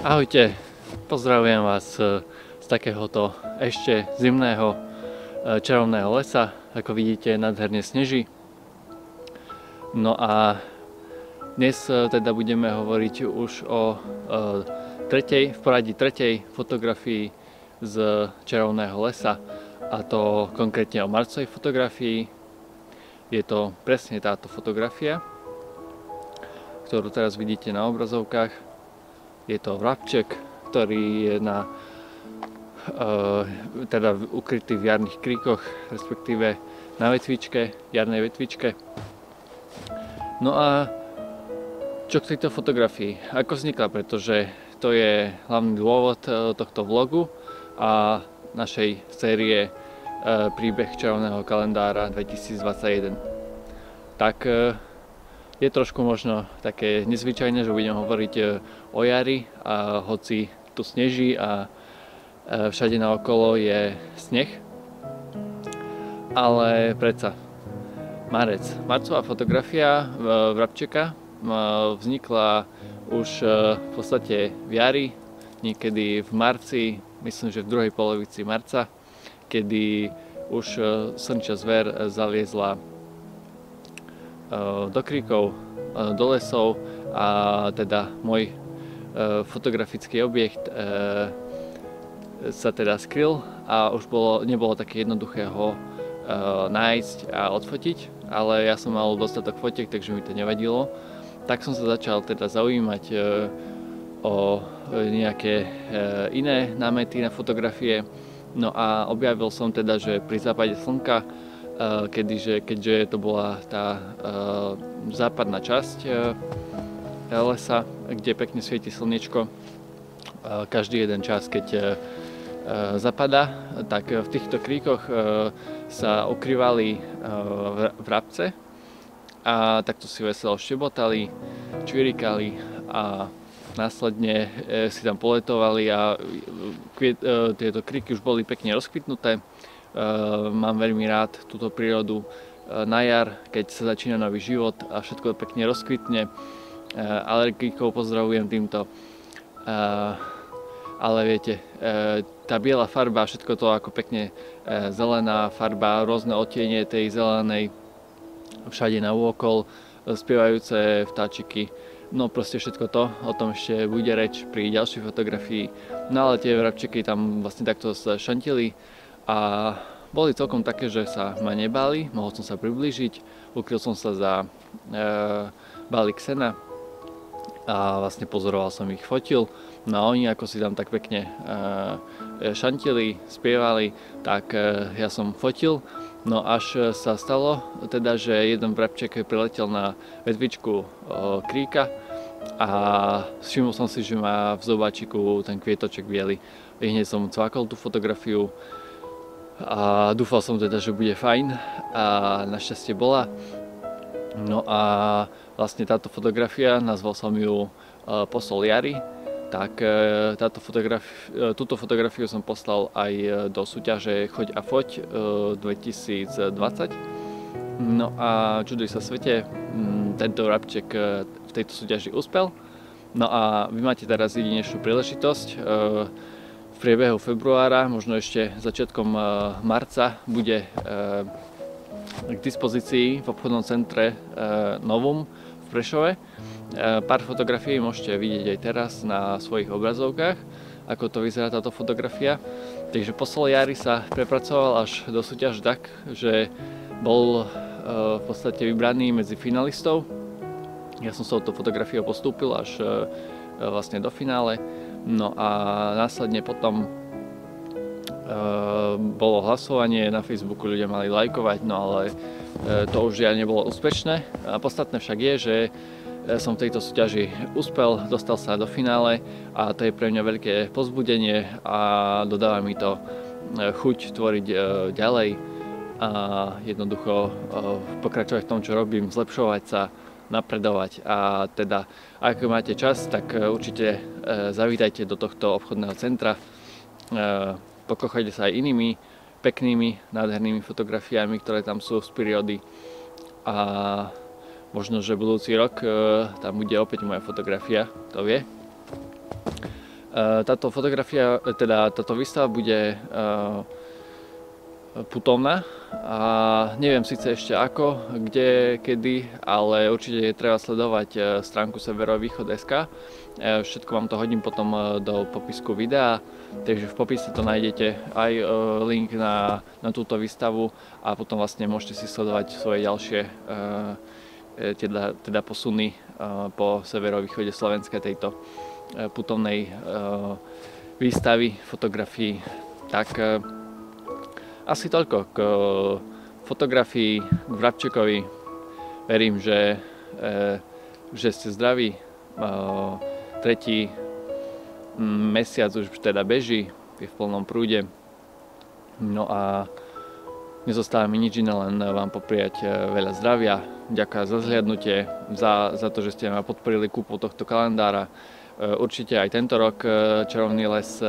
Ahojte, pozdravujem vás z takéhoto ešte zimného čarovného lesa. Ako vidíte, nádherne sneží. No a dnes teda budeme hovoriť už o v poradí tretej fotografii z čarovného lesa, a to konkrétne o marcovej fotografii. Je to presne táto fotografia, ktorú teraz vidíte na obrazovkách. Je to vrabček, ktorý je teda ukrytý v jarných kríkoch, respektíve na vetvičke, jarnej vetvičke. No a čo k tejto fotografii? Ako vznikla? Pretože to je hlavný dôvod tohto vlogu a našej série Príbeh čarovného kalendára 2021. Tak je trošku možno také nezvyčajné, že budem hovoriť o jari, a hoci tu sneží a všade naokolo je sneh. Ale predsa, marcová fotografia vrabčeka vznikla už v podstate v jari, niekedy v marci, myslím, že v druhej polovici marca, kedy už srnčia zver zaliezla do kríkov, do lesov, a teda môj fotografický objekt sa teda skryl a už nebolo také jednoduché ho nájsť a odfotiť, ale ja som mal dostatok fotiek, takže mi to nevadilo. Tak som sa začal teda zaujímať o nejaké iné námety na fotografie. No a objavil som teda, že pri západe slnka, keďže to bola tá západná časť lesa, kde pekne svieti slniečko každý jeden čas, keď zapadá, tak v týchto kríkoch sa ukrývali vrabce a takto si veselo štebotali, čvirikali a následne si tam poletovali a tieto kríky už boli pekne rozkvitnuté. Mám veľmi rád túto prírodu na jar, keď sa začína nový život a všetko pekne rozkvitne. Alergikov pozdravujem týmto. Ale viete, tá biela farba, všetko to ako pekne zelená farba, rôzne odtiene tej zelenej, všade na úokol, spievajúce vtáčiky. No proste všetko to, o tom ešte bude reč pri ďalšej fotografii. No ale tie vrabčeky tam vlastne takto sa šantili a boli celkom také, že sa ma nebáli, mohol som sa priblížiť, ukryl som sa za balík sena a vlastne pozoroval som ich, fotil. No a oni ako si tam tak pekne šantili, spievali, tak ja som fotil. No až sa stalo teda, že jeden vrabček priletel na vetvičku kríka a všimol som si, že má v zobáčiku ten kvietoček biely. Hneď som cvakol tú fotografiu a dúfal som teda, že bude fajn, a našťastie bola. No a vlastne táto fotografia, nazval som ju Posol jary, tak túto fotografiu som poslal aj do súťaže Choď a foť 2020. No a čuduj sa svete, tento vrabček v tejto súťaži uspel. No a vy máte teraz jedinečnú príležitosť. V priebehu februára, možno ešte začiatkom marca, bude k dispozícii v obchodnom centre Novum v Prešove. Pár fotografií môžete vidieť aj teraz na svojich obrazovkách, ako to vyzerá táto fotografia. Takže Posol jary sa prepracoval až do súťaže tak, že bol v podstate vybraný medzi finalistov. Ja som s touto fotografiou postúpil až vlastne do finále. No a následne potom bolo hlasovanie na Facebooku, ľudia mali lajkovať, no ale to už žiaľ nebolo úspešné. A podstatné však je, že som v tejto súťaži uspel, dostal sa do finále a to je pre mňa veľké povzbudenie a dodáva mi to chuť tvoriť ďalej a jednoducho pokračovať v tom, čo robím, zlepšovať sa, napredovať. A teda, ak máte čas, tak určite zavítajte do tohto obchodného centra, pokochajte sa aj inými peknými, nádhernými fotografiami, ktoré tam sú z prírody, a možno, že budúci rok tam bude opäť moja fotografia, to vie. Táto fotografia, teda táto výstava bude putovná a neviem síce ešte ako, kde, kedy, ale určite je treba sledovať stránku severovýchod.sk. Všetko vám to hodím potom do popisku videa, takže v popise to nájdete aj link na túto výstavu a potom vlastne môžete si sledovať svoje ďalšie teda posuny po severovýchode Slovenska tejto putovnej výstavy fotografií. Tak asi toľko k fotografii, k Vrabčekovi. Verím, že ste zdraví. Tretí mesiac už teda beží, je v plnom prúde. No a nezostáva mi nič iné, len vám popriať veľa zdravia. Ďakujem za zhliadnutie, za to, že ste ma podporili kúpou tohto kalendára. Určite aj tento rok Čarovný les,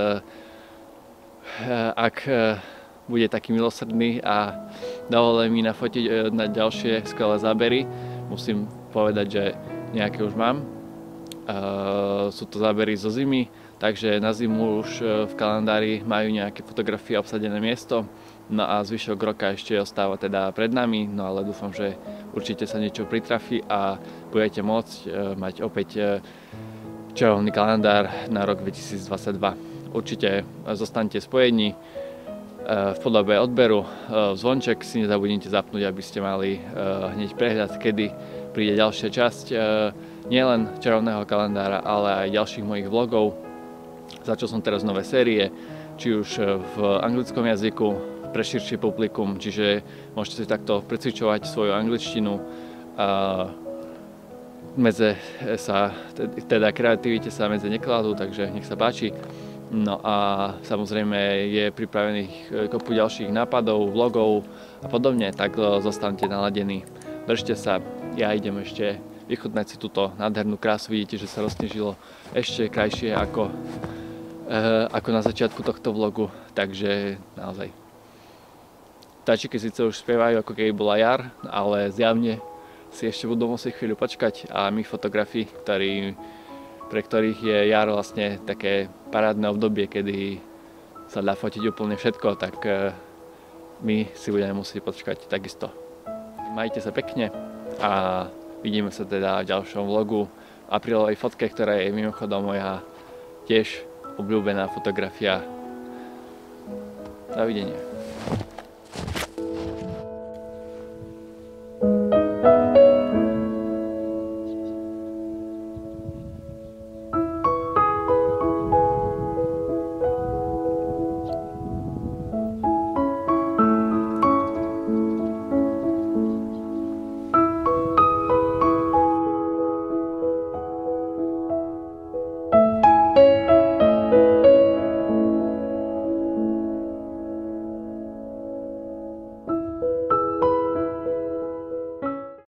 ak bude taký milosrdný a dovolí mi nafotiť na ďalšie skvelé zábery. Musím povedať, že nejaké už mám. Sú to zábery zo zimy, takže na zimu už v kalendári majú nejaké fotografie obsadené miesto. No a zvyšok roka ešte ostáva teda pred nami, no ale dúfam, že určite sa niečo pritrafí a budete môcť mať opäť čarovný kalendár na rok 2022. Určite zostaňte spojení v podobe odberu. Zvonček si nezabudnite zapnúť, aby ste mali hneď prehľad, kedy príde ďalšia časť nielen čarovného kalendára, ale aj ďalších mojich vlogov. Začal som teraz nové série, či už v anglickom jazyku pre širšie publikum, čiže môžete si takto precvičovať svoju angličtinu. Medze sa, teda kreativite sa medze nekladú, takže nech sa páči. No a samozrejme je pripravených kopu ďalších nápadov, vlogov a podobne, tak zostaňte naladení. Držte sa, ja idem ešte vychutnať si túto nádhernú krásu. Vidíte, že sa rozsnežilo ešte krajšie ako na začiatku tohto vlogu, takže naozaj. Vtáčiky síce už spievajú, ako keby bola jar, ale zjavne si ešte budú musieť chvíľu počkať a my fotografi, pre ktorých je jar vlastne také parádne obdobie, kedy sa dá fotiť úplne všetko, tak my si budeme musieť počkať takisto. Majte sa pekne a vidíme sa teda v ďalšom vlogu, aprílovej fotke, ktorá je mimochodom moja tiež obľúbená fotografia. Dovidenia.